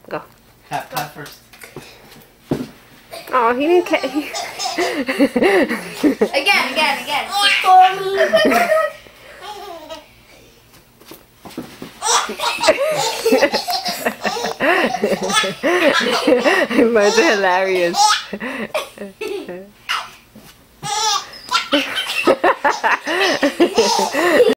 Go. Clap first. Oh, he didn't catch. Again. Mine's hilarious.